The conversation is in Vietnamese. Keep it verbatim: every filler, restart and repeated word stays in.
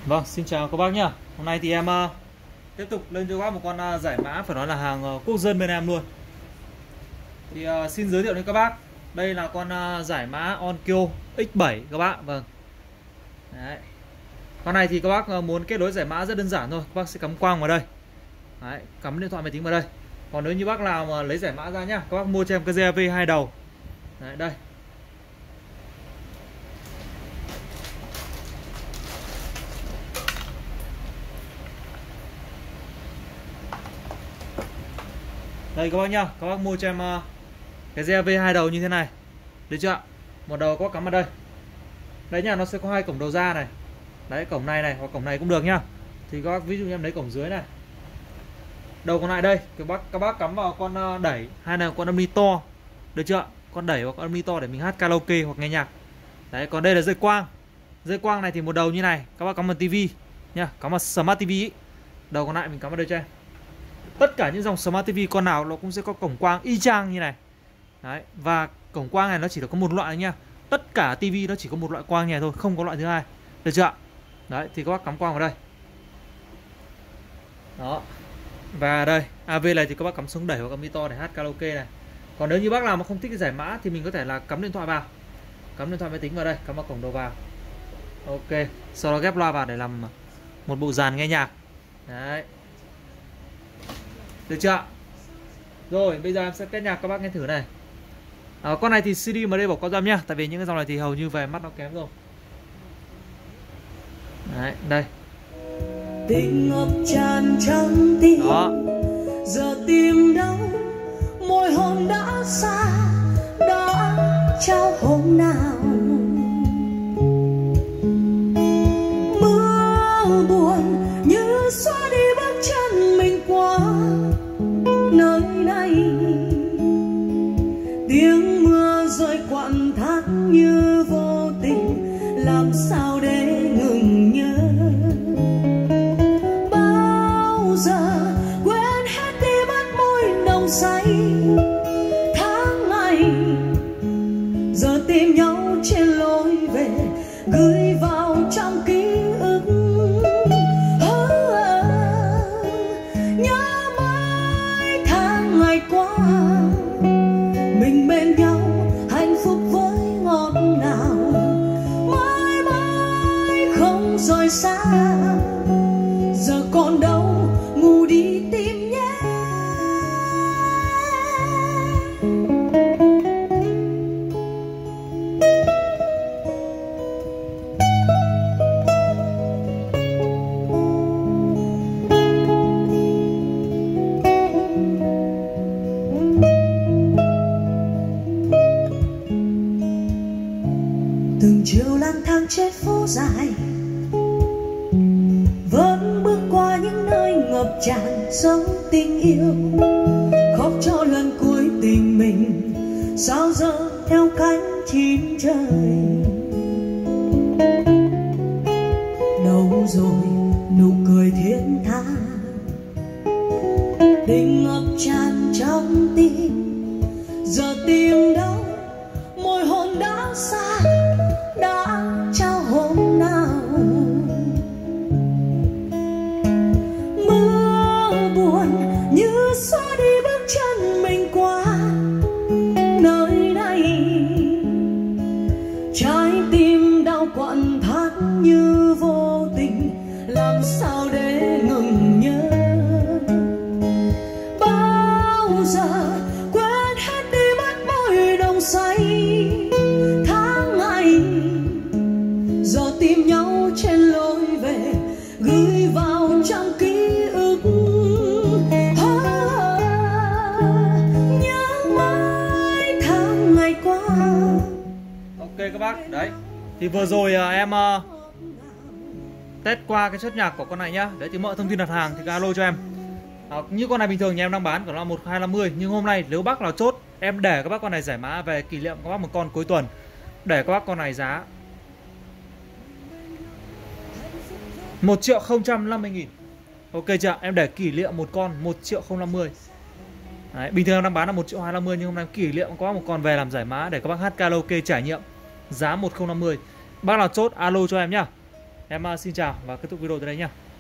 Vâng, xin chào các bác nhá. Hôm nay thì em uh, tiếp tục lên cho các bác một con uh, giải mã phải nói là hàng uh, quốc dân bên em luôn. Thì uh, xin giới thiệu đến các bác, đây là con uh, giải mã Onkyo ích bảy các bác. Vâng. Đấy. Con này thì các bác uh, muốn kết nối giải mã rất đơn giản thôi, các bác sẽ cắm quang vào đây. Đấy, cắm điện thoại máy tính vào đây. Còn nếu như bác nào mà lấy giải mã ra nhá, các bác mua cho em cái giê a vê hai đầu. Đấy, đây. Đây các bác nhá, các bác mua cho em uh, cái giê a vê hai đầu như thế này. Được chưa ạ? Một đầu các bác cắm vào đây. Đấy nhá, nó sẽ có hai cổng đầu ra này. Đấy, cổng này này hoặc cổng này cũng được nhá. Thì các bác ví dụ như em lấy cổng dưới này. Đầu còn lại đây, các bác các bác cắm vào con uh, đẩy hay là con âm ly to. Được chưa ạ? Con đẩy hoặc con âm ly to để mình hát karaoke hoặc nghe nhạc. Đấy, còn đây là dây quang. Dây quang này thì một đầu như này, các bác cắm vào tivi nhá, cắm vào Smart ti vi ý. Đầu còn lại mình cắm vào đây cho em. Tất cả những dòng Smart ti vi con nào nó cũng sẽ có cổng quang y chang như này. Đấy, và cổng quang này nó chỉ có một loại nha. Tất cả tivi nó chỉ có một loại quang này thôi, không có loại thứ hai. Được chưa ạ? Đấy, thì các bác cắm quang vào đây. Đó. Và đây, a vê này thì các bác cắm xuống đẩy hoặc cắm mi to để hát karaoke này. Còn nếu như bác nào mà không thích cái giải mã thì mình có thể là cắm điện thoại vào. Cắm điện thoại máy tính vào đây, cắm vào cổng đầu vào. Ok, sau đó ghép loa vào để làm một bộ dàn nghe nhạc. Đấy. Được chưa ạ? Rồi, bây giờ em sẽ test nhạc các bác nghe thử này. À, con này thì xê đê mà đây bỏ qua giam nhá, tại vì những cái dòng này thì hầu như về mắt nó kém rồi. Đấy, đây. Tình ngập tràn trong tim. Đó. Giờ tìm đâu môi hôn đã xa, đã trao hôm nào. Mưa buồn như xóa đi bước chân mình qua nơi này. Tiếng mưa rơi quặn thắt như vô tình, làm sao để ngừng nhớ. Bao giờ quên hết đi mất môi nồng say tháng ngày. Giờ tìm nhau trên lối về, gửi vào trong ký ức. Nhớ mãi tháng ngày qua, mình bên nhau hạnh phúc với ngọt ngào. Mãi mãi không rời xa, giờ còn đâu ngủ đi tìm nhé. Từng chiều lang thang trên phố dài, vẫn bước qua những nơi ngập tràn sống tình yêu. Khóc cho lần cuối tình mình, sao giờ theo cánh chim trời. Đâu rồi nụ cười thiết tha, tình ngập tràn trong tim. Giờ tìm đâu môi hôn đã xa, đã trao hôm nào. Mưa buồn như xóa đi bước chân mình qua nơi này. Trái tim đau quặn thắt như vô tình, làm sao để ngừng nhớ. Bao giờ quên hết đi mất môi đồng say tháng ngày. Giờ tìm nhau trên lối về, gửi vào trong ký ức. À, nhớ mãi tháng ngày qua. Ok các bác, đấy. Thì vừa rồi uh, em uh, test qua cái chất nhạc của con này nhá. Đấy thì mọi thông tin đặt hàng thì alo cho em. À, như con này bình thường nhà em đang bán của nó một hai năm mươi, nhưng hôm nay nếu bác nào chốt em để các bác con này giải mã về kỷ niệm các bác một con cuối tuần, để các bác con này giá một triệu không trăm năm mươi nghìn. Ok chưa? Em để kỷ niệm một con một triệu không năm mươi. Đấy, bình thường em đang bán là một triệu hai trăm năm mươi, nhưng hôm nay kỷ niệm có một con về làm giải mã để các bác hát karaoke trải nghiệm. Giá một nghìn không trăm năm mươi. Bác nào chốt alo cho em nhá. Em uh, xin chào và kết thúc video tới đây nhá.